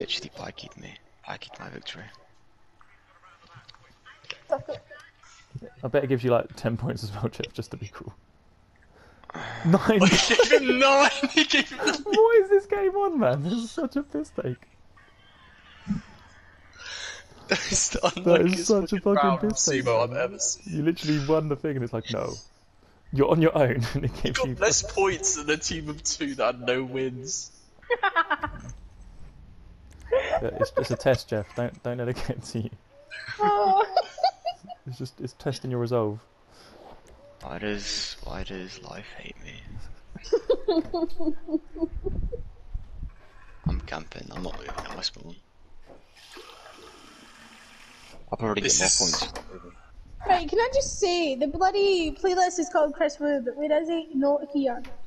Literally pikeyed me. Pikeyed my victory. I bet it gives you like 10 points as well, Geoff, just to be cool. 9! He gave him 9! He gave him 9! What is this game on, man? This is such a piss take. That is the That is such a fucking round of piss take. sumo I've ever seen. You literally won the thing and it's like, no. You're on your own and it You gives got you... less points than a team of 2 that had no wins. It's just a test, Geoff. Don't let it get to you. Oh. It's testing your resolve. Why does life hate me? I'm camping, I'm not moving at my spawn. I'll probably get more points. Right, can I just say, the bloody playlist is called Chris Wu, but where is he? Not here.